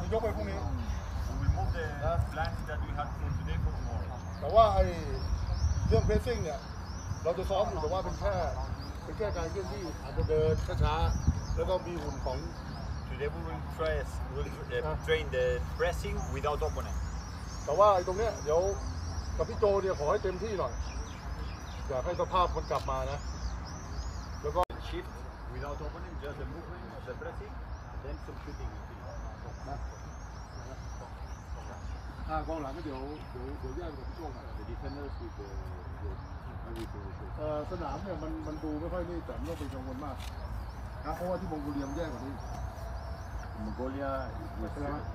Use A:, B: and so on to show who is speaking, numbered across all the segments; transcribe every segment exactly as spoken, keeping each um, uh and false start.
A: จะยกไปพรุ่งนี้แต่ว่าไอ้เรื่องเพรสซิ่งเนี่ยเราจะซ้อมอยู่แต่ว่าเป็นแค่เป็นแค่การเคลื่อนที่อาจจะเดินช้าๆแล้วก็มีหุ่นของ
B: Today we will try will train the pressing without opponent
A: แต่ว่าไอ้ตรงเนี้ยเดี๋ยวกับพี่โจเนี่ยขอให้เต็มที่หน่อยอยากให้สภาพมันกลับมานะแล้วก็
B: shift without opponent just the movement of the pressing then some shooting
A: อ่ากองหลังก็เดี๋ยวเดี๋ยวเดี๋ยวแยกกับพี่โจกัน
B: the defenders with the everything
A: เอ่อสนามเนี่ยมันมันดูไม่ค่อยนี่แต่ไม่ต้องเป็นกังวลมากนะเพราะว่าที่มองโกเลียมแย่กว่านี้
B: Mongolia was
A: ใช่ไหม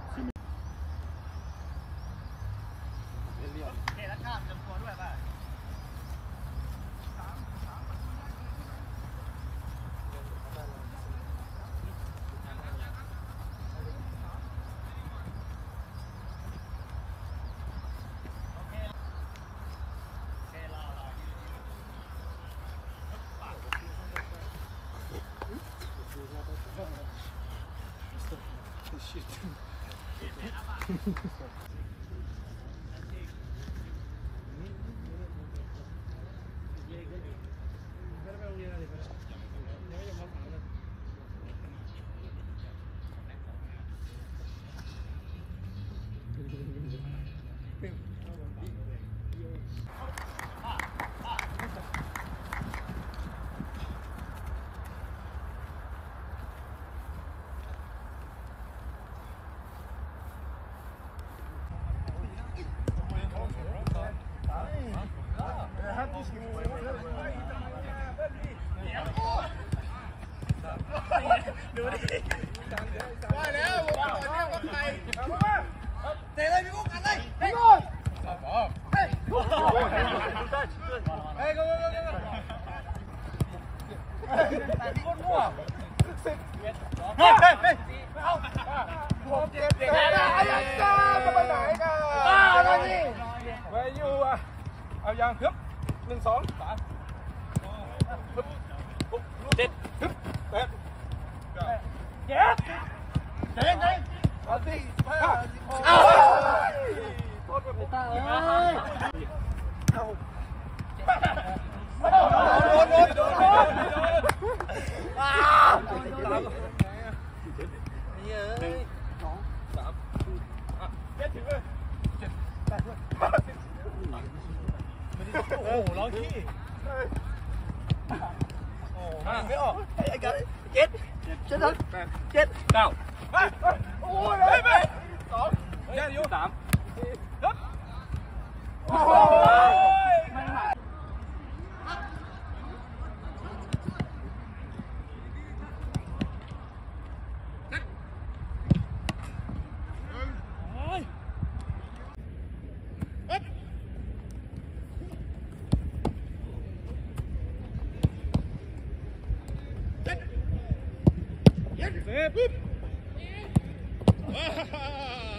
C: ดูดิว่าแล้วผมต่อเนื่องกับใครเตะเลยพี่กุ๊กกันเลยพี่กุ๊กเฮ้ยเฮ้ยกูกูกูเฮ้ยพี่กุ๊กมั่วเฮ้ยเฮ้ยเฮ้ยเอาผมเจ็บเด็กอะไรกันจะไปไหนกันอ้าวอะไรนี่ไปอยู่อ่ะเอายังฮึบหนึ่งสองสามฮึบเจ็ดฮึบแปดเจ็ดเจ็ดเจ็ดเอาสิเอาโทษไปตาเอ้ยเอาโดนโดนโดนโดนอ้าวนี่เอ้ยสองสามเจ็ดถึงเลยเจ็ดแปดโอ้โหร้องขี้โอ้ไม่ออกไอ้กันเจ็ดเจ็ดแปดเจ็ดเก้าโอ้ยไปไปสองแค่อยู่สามโอ้ยเซฟปุ๊บ